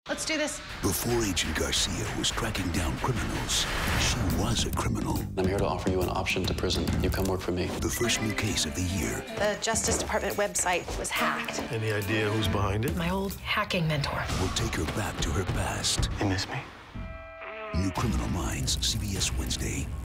Let's do this. Before Agent Garcia was tracking down criminals, she was a criminal. I'm here to offer you an option to prison. You come work for me. The first new case of the year. The Justice Department website was hacked. Any idea who's behind it? My old hacking mentor. Will take her back to her past. You miss me? New Criminal Minds, CBS Wednesday.